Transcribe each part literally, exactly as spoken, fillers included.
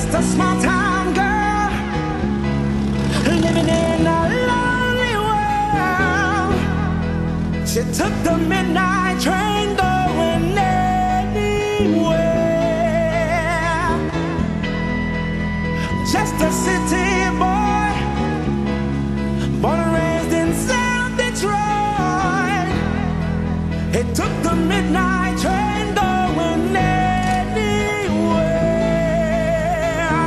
just a small town girl living in a lonely world. She took the midnight train going anywhere. Just a city boy, born and raised in South Detroit. He took the midnight train going anywhere.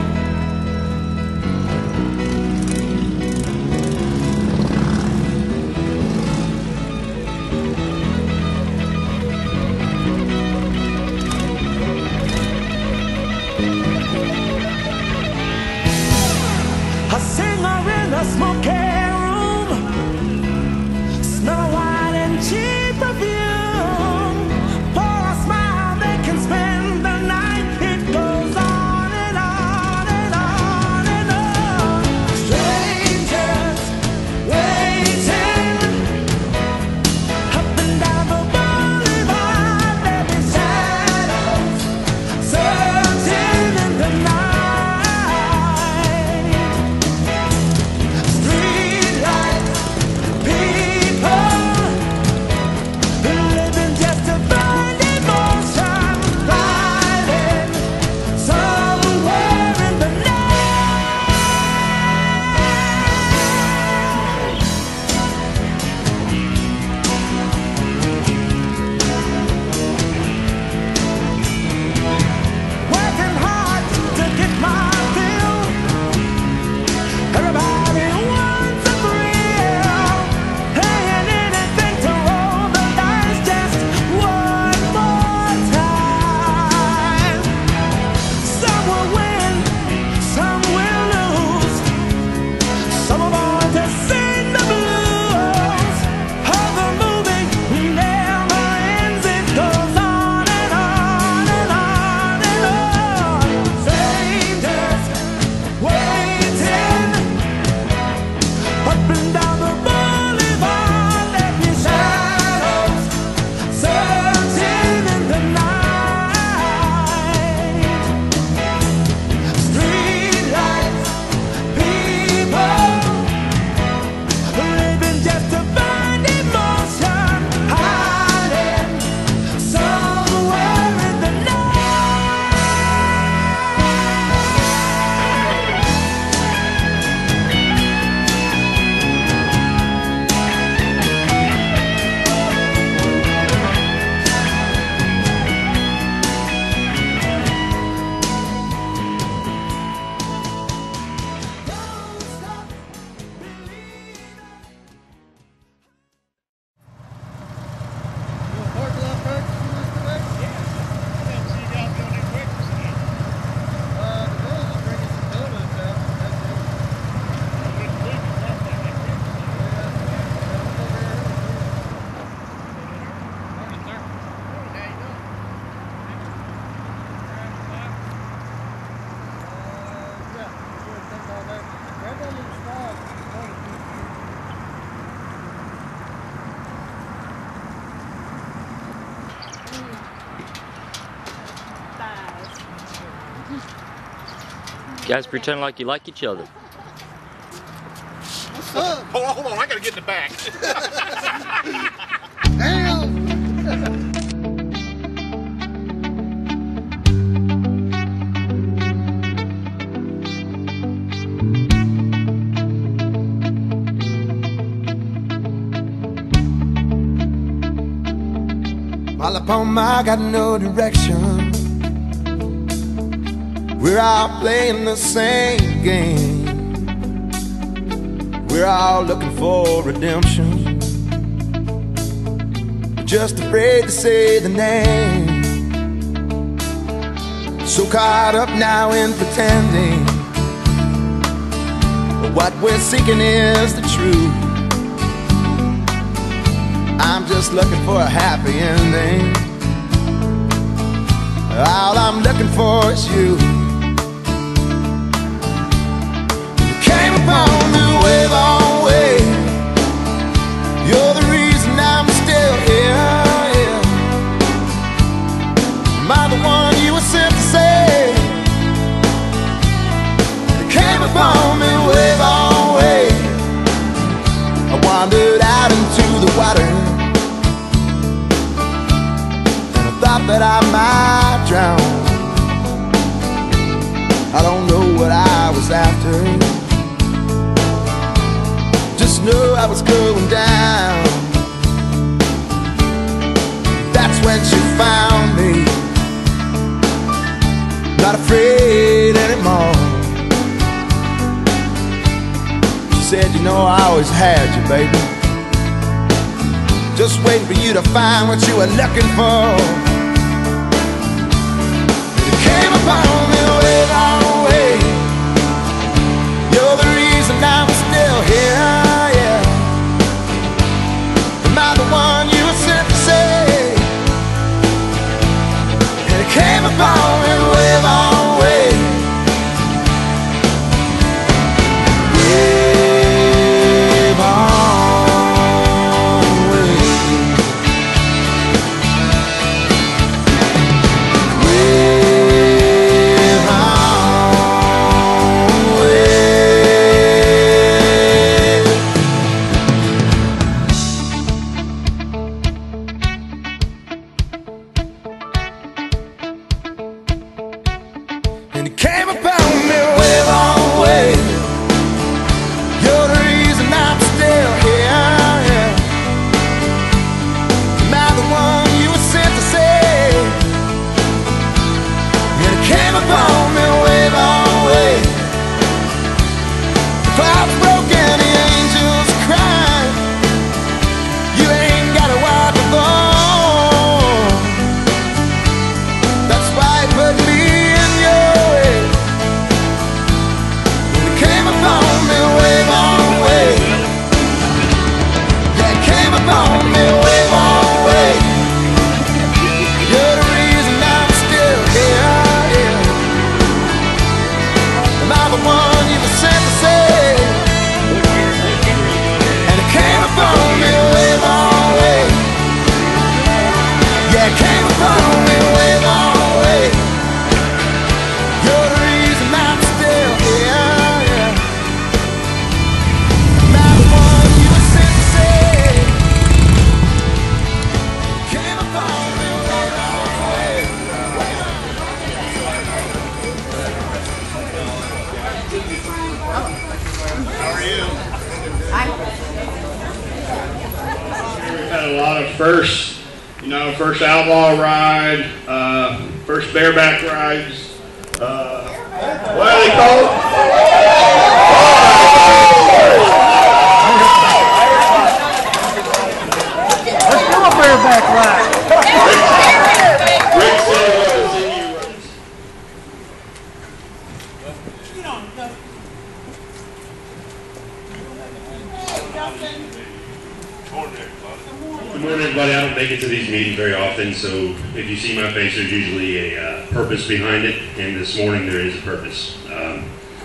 A singer in a smoky room, smell of wine and cheap perfume. For a smile they can spend the night. It goes on and on and on and on. Strangers waiting up and down the boulevard. There be shadows searching in the night. You guys pretend like you like each other. What's up? Hold on, hold on, I gotta get in the back. Damn! All upon my got no direction. We're all playing the same game. We're all looking for redemption. Just afraid to say the name. So caught up now in pretending. But what we're seeking is the truth. I'm just looking for a happy ending. All I'm looking for is you. Came upon me way, long way. You're the reason I'm still here, yeah. Am I the one you were sent to say? that I might drown. I don't know what I was after, just know I was going down. That's when she found me, not afraid anymore. She said, you know, I always had you, baby, just waiting for you to find what you were looking for. And it came upon me way long way. You're the reason I'm still here, yeah. Am I the one you were sent to say? And it came upon me way long way. Way long way. Way long way. And it came upon me way long way. You're the reason I'm still here, yeah. Am I the one you were sent to say? And it came upon me way long way. The clouds broke and the angels cried. You ain't gotta wipe the phone. That's why it put me in your way. And it came upon me way long way. Yeah, it came upon me way long way. You're the reason I'm still here, yeah. Am I the one you were sent to say? And it came upon me way long way. Yeah, it came upon me way long way. You're the reason I'm still here, yeah. Am I the one you were sent to say? Came upon me way long way. How are you? We've had a lot of firsts, you know, first outlaw ride, uh, first bareback rides, uh, what are they called? Let's do a bareback ride. Rick said it was in you runs. Good morning, everybody. I don't make it to these meetings very often, so if you see my face, there's usually a uh, purpose behind it, and this morning there is a purpose. Um,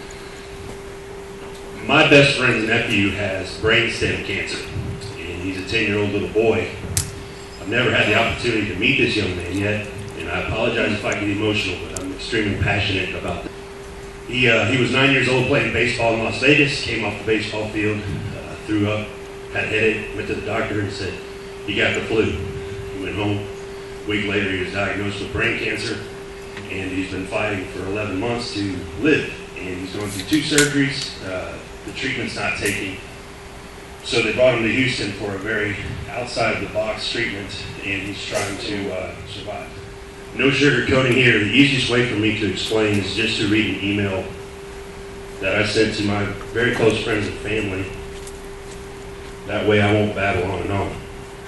my best friend's nephew has brainstem cancer, and he's a ten-year-old little boy. I've never had the opportunity to meet this young man yet, and I apologize if I get emotional, but I'm extremely passionate about this. He, uh, he was nine years old playing baseball in Las Vegas, came off the baseball field, uh, threw up, had a headache, went to the doctor and said, he got the flu. He went home. A week later, he was diagnosed with brain cancer, and he's been fighting for eleven months to live. And he's going through two surgeries. Uh, the treatment's not taking. So they brought him to Houston for a very outside-of-the-box treatment, and he's trying to uh, survive. No sugarcoating here. The easiest way for me to explain is just to read an email that I sent to my very close friends and family. That way I won't babble on and on.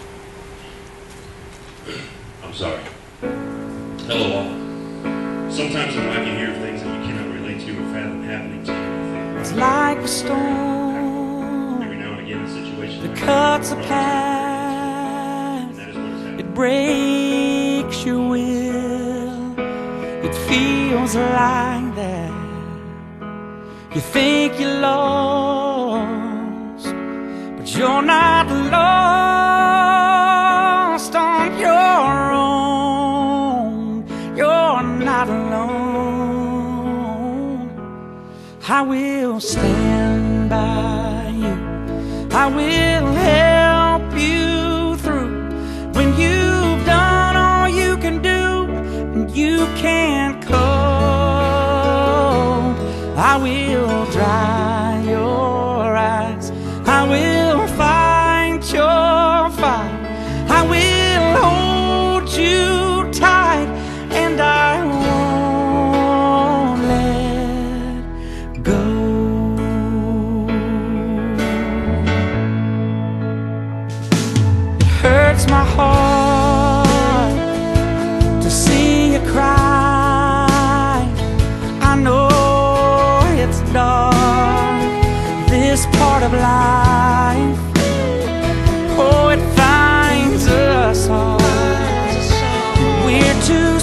I'm sorry. Hello all. Sometimes in life you hear things that you cannot relate to or fathom happening to you. It's like a storm. Every now and again a situation that like cuts a that, path. and that is what has happened. It breaks your will. It feels like that. You think you're lost, but you're not lost on your own. You're not alone. I will stand by you. I will help you through when you've done all you can do. you can't cope, I will dry your eyes, I will fight your fight, I will hold you tight, and I won't let go. It hurts my heart to see you cry. I know it's dark, this part of life. Oh, it finds us all. We're too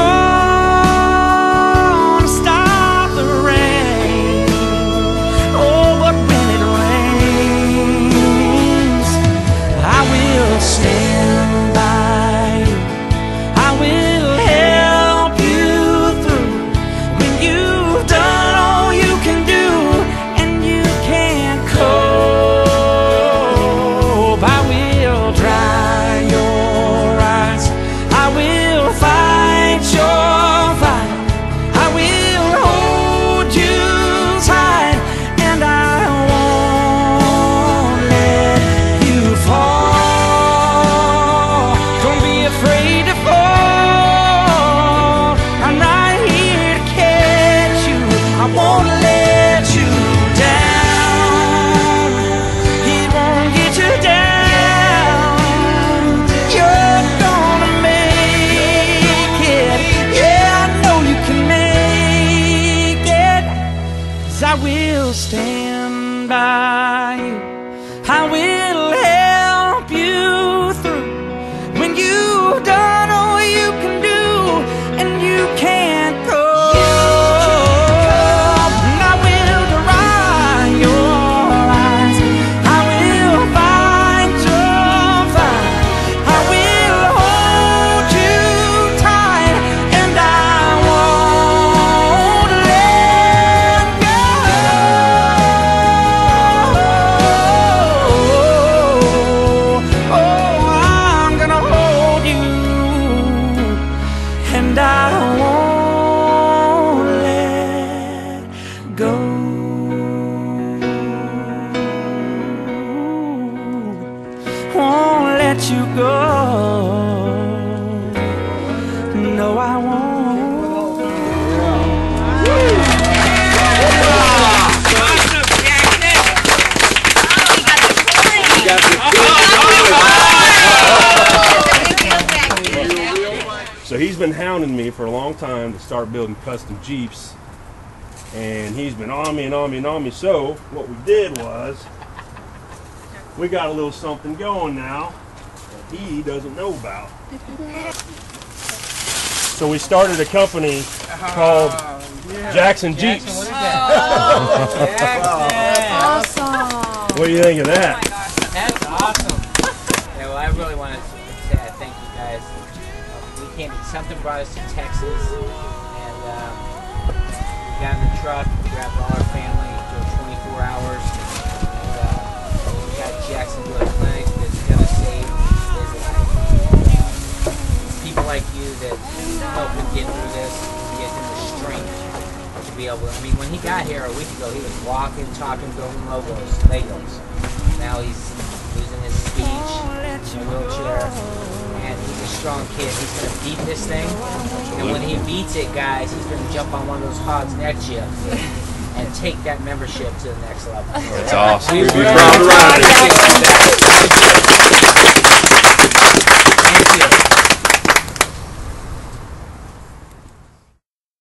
small to stop the rain. Oh, but when it rains, I will stand by you, I will help you through. When you've done all you can do and you can't cope, I will dry your eyes, I will fight your fight, I will hold you tight, and I won't let you fall. Don't be afraid to fall, I'm right here to catch you, I won't let you down, it won't get you down. You're gonna make it, yeah, I know you can make it, 'cause I will stand by you, I will help you through. When you've done all you can do and you can't go, and I will dry your eyes, I will fight your fight, I will hold you tight, and I won't let go. Oh, I'm gonna hold you, and I won't let go. Won't let you go. No, I won't. So he's been hounding me for a long time to start building custom Jeeps, and he's been on me and on me and on me. So what we did was we got a little something going now that he doesn't know about. So we started a company called Jackson Jeeps. Awesome. What do you think of that? That's awesome. Yeah, well, I really want to say I thank you guys. Uh, we came, something brought us to Texas, and um, we got in the truck, grabbed all our family, drove twenty-four hours, and uh, we got Jackson to a clinic that's going to save his life. It's people like you that help him get through this, get him the strength to be able to, I mean, when he got here a week ago, he was walking, talking, building Legos, Legos. Now he's losing his speech, in a wheelchair, and he's a strong kid. He's going to beat this thing, and when he beats it, guys, he's going to jump on one of those hogs next to you and take that membership to the next level. That's awesome. We really appreciate that.